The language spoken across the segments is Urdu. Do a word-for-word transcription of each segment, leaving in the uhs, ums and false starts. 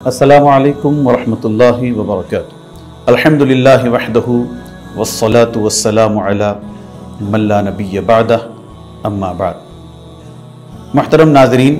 السلام علیکم ورحمۃ اللہ وبرکاتہ۔ الحمدللہ وحدہ والصلاة والسلام علی من لا نبی بعدہ، اما بعد۔ محترم ناظرین،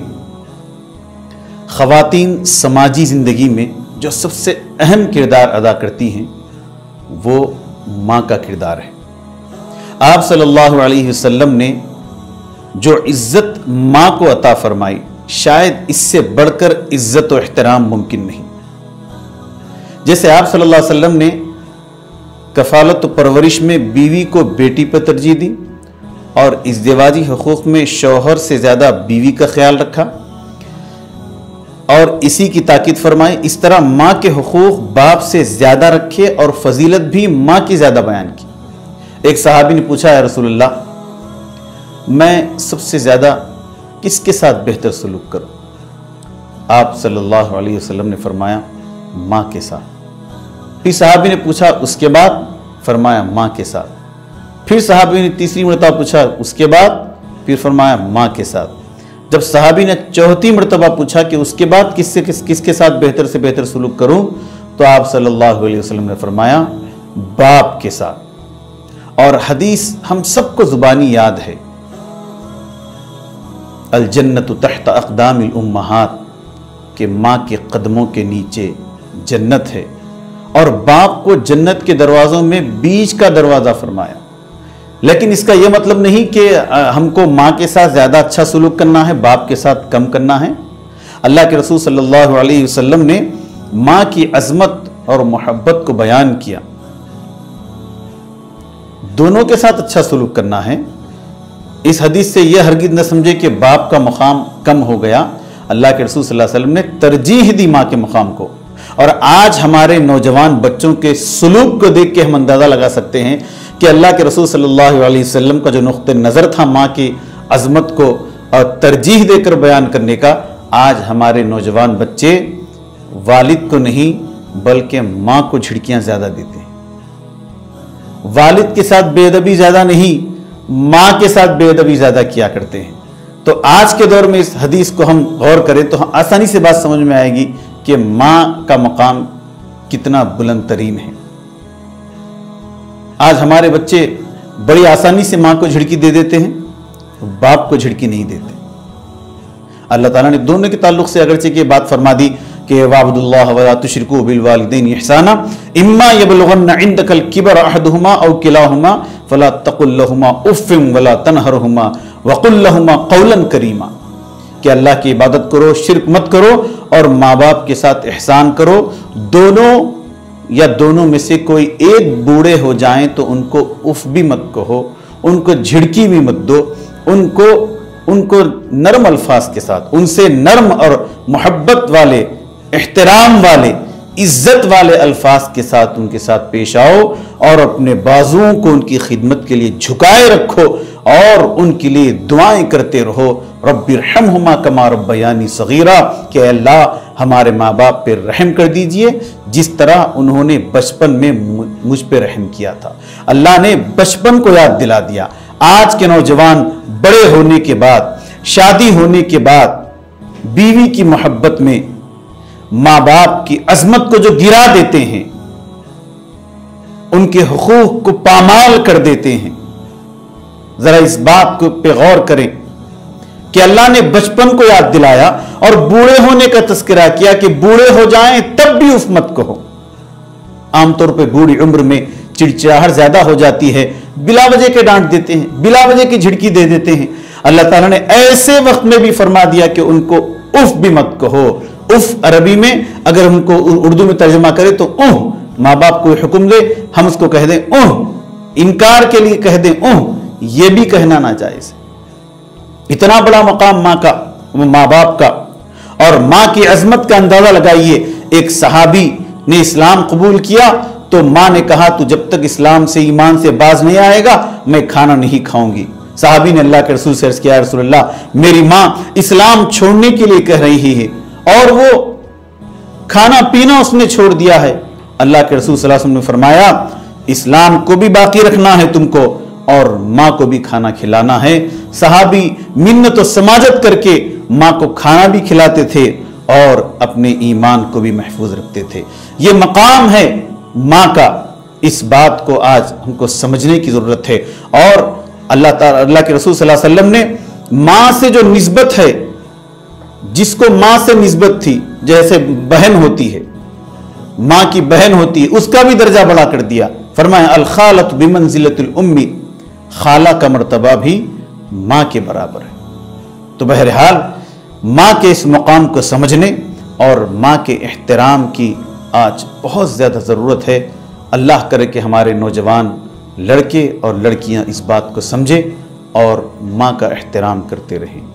خواتین سماجی زندگی میں جو سب سے اہم کردار ادا کرتی ہیں وہ ماں کا کردار ہے۔ آپ صلی اللہ علیہ وسلم نے جو عزت ماں کو عطا فرمائی، شاید اس سے بڑھ کر عزت و احترام ممکن نہیں۔ جیسے آپ صلی اللہ علیہ وسلم نے کفالت و پرورش میں بیوی کو بیٹی پر ترجیح دی اور ازدواجی حقوق میں شوہر سے زیادہ بیوی کا خیال رکھا اور اسی کی تاکید فرمائی، اس طرح ماں کے حقوق باپ سے زیادہ رکھے اور فضیلت بھی ماں کی زیادہ بیان کی۔ ایک صحابی نے پوچھا، یا رسول اللہ، میں سب سے زیادہ کس کے ساتھ بہتر سلوک کروں؟ آپ صلی اللہ علیہ وسلم نے فرمایا، ماں کے ساتھ۔ پھر صحابی نے پوچھا، اس کے بعد؟ فرمایا، ماں کے ساتھ۔ پھر صحابی نے تیسری مرتبہ پوچھا، اس کے بعد؟ پھر فرمایا، ماں کے ساتھ۔ جب صحابی نے چوتھی مرتبہ پوچھا کہ اس کے بعد کس سے کس, کس کے ساتھ بہتر سے بہتر سلوک کروں، تو آپ صلی اللہ علیہ وسلم نے فرمایا، باپ کے ساتھ۔ اور حدیث ہم سب کو زبانی یاد ہے، الجنت تحت اقدام الامہات، کہ ماں کے قدموں کے نیچے جنت ہے، اور باپ کو جنت کے دروازوں میں بیچ کا دروازہ فرمایا۔ لیکن اس کا یہ مطلب نہیں کہ ہم کو ماں کے ساتھ زیادہ اچھا سلوک کرنا ہے، باپ کے ساتھ کم کرنا ہے۔ اللہ کے رسول صلی اللہ علیہ وسلم نے ماں کی عظمت اور محبت کو بیان کیا۔ دونوں کے ساتھ اچھا سلوک کرنا ہے۔ اس حدیث سے یہ ہرگز نہ سمجھے کہ باپ کا مقام کم ہو گیا۔ اللہ کے رسول صلی اللہ علیہ وسلم نے ترجیح دی ماں کے مقام کو۔ اور آج ہمارے نوجوان بچوں کے سلوک کو دیکھ کے ہم اندازہ لگا سکتے ہیں کہ اللہ کے رسول صلی اللہ علیہ وسلم کا جو نقطہ نظر تھا ماں کی عظمت کو اور ترجیح دے کر بیان کرنے کا، آج ہمارے نوجوان بچے والد کو نہیں بلکہ ماں کو جھڑکیاں زیادہ دیتے ہیں، والد کے ساتھ بے ادبی زیادہ نہیں، ماں کے ساتھ بے ادبی زیادہ کیا کرتے ہیں۔ تو آج کے دور میں اس حدیث کو ہم غور کریں تو آسانی سے بات سمجھ میں آئے گی کہ ماں کا مقام کتنا بلند ترین ہے۔ آج ہمارے بچے بڑی آسانی سے ماں کو جھڑکی دے دیتے ہیں، باپ کو جھڑکی نہیں دیتے۔ اللہ تعالیٰ نے دونوں کے تعلق سے اگرچہ کہ بات فرما دی کہ وَاعْبُدُوا اللَّهَ وَلَا تُشْرِكُوا بِالْوَالِدَيْنِ إِحْسَانًا إِمَّا يَبْلُغَنَّ عِندَكَ الْكِبَرَ أَحَدُهُمَا أَوْ كِلَاهُمَا فَلَا تَقُل لَّهُمَا أُفٍّ وَلَا تَنْهَرْهُمَا وَقُل لَّهُمَا قَوْلًا كَرِيمًا، کہ اللہ کی عبادت کرو، شرک مت کرو اور ماں باپ کے ساتھ احسان کرو۔ دونوں یا دونوں میں سے کوئی ایک بوڑھے ہو جائیں تو ان کو اف بھی مت کہو، ان کو جھڑکی بھی مت دو، ان کو ان کو نرم الفاظ کے ساتھ، ان سے نرم اور محبت والے، احترام والے، عزت والے الفاظ کے ساتھ ان کے ساتھ پیش آؤ اور اپنے بازوؤں کو ان کی خدمت کے لیے جھکائے رکھو اور ان کے لیے دعائیں کرتے رہو، رب ارحمہما کما ربیانی صغیرا، کہ اے اللہ ہمارے ماں باپ پہ رحم کر دیجئے جس طرح انہوں نے بچپن میں مجھ پہ رحم کیا تھا۔ اللہ نے بچپن کو یاد دلا دیا۔ آج کے نوجوان بڑے ہونے کے بعد، شادی ہونے کے بعد بیوی کی محبت میں ماں باپ کی عظمت کو جو گرا دیتے ہیں، ان کے حقوق کو پامال کر دیتے ہیں۔ ذرا اس بات کو پہ غور کریں کہ اللہ نے بچپن کو یاد دلایا اور بوڑھے ہونے کا تذکرہ کیا کہ بوڑھے ہو جائیں تب بھی اف مت کہو۔ عام طور پہ بوڑھی عمر میں چڑچڑاہٹ زیادہ ہو جاتی ہے، بلا وجہ کے ڈانٹ دیتے ہیں، بلا وجہ کی جھڑکی دے دیتے ہیں۔ اللہ تعالیٰ نے ایسے وقت میں بھی فرما دیا کہ ان کو اف بھی مت کہو۔ اف عربی میں اگر ہم کو اردو میں ترجمہ کرے تو اوہ، ماں باپ کو حکم دے ہم اس کو کہہ دیں اوہ، انکار کے لیے کہہ دیں اوہ، یہ بھی کہنا ناجائز ہے۔ اتنا بڑا مقام ماں کا، ماں باپ کا، اور ماں کی عظمت کا اندازہ لگائیے۔ ایک صحابی نے اسلام قبول کیا تو ماں نے کہا تو جب تک اسلام سے، ایمان سے باز نہیں آئے گا میں کھانا نہیں کھاؤں گی۔ صحابی نے اللہ کے رسول سے عرض کیا، رسول اللہ میری ماں اسلام چھوڑنے کے لیے کہہ رہی ہے اور وہ کھانا پینا اس نے چھوڑ دیا ہے۔ اللہ کے رسول صلی اللہ علیہ وسلم نے فرمایا، اسلام کو بھی باقی رکھنا ہے تم کو اور ماں کو بھی کھانا کھلانا ہے۔ صحابی منت و سماجت کر کے ماں کو کھانا بھی کھلاتے تھے اور اپنے ایمان کو بھی محفوظ رکھتے تھے۔ یہ مقام ہے ماں کا، اس بات کو آج ہم کو سمجھنے کی ضرورت ہے۔ اور اللہ تعالی اللہ کے رسول صلی اللہ علیہ وسلم نے ماں سے جو نسبت ہے، جس کو ماں سے نسبت تھی، جیسے بہن ہوتی ہے، ماں کی بہن ہوتی ہے، اس کا بھی درجہ بڑا کر دیا۔ فرمایا الخالۃ بمنزلۃ الام، خالہ کا مرتبہ بھی ماں کے برابر ہے۔ تو بہرحال ماں کے اس مقام کو سمجھنے اور ماں کے احترام کی آج بہت زیادہ ضرورت ہے۔ اللہ کرے کہ ہمارے نوجوان لڑکے اور لڑکیاں اس بات کو سمجھیں اور ماں کا احترام کرتے رہیں۔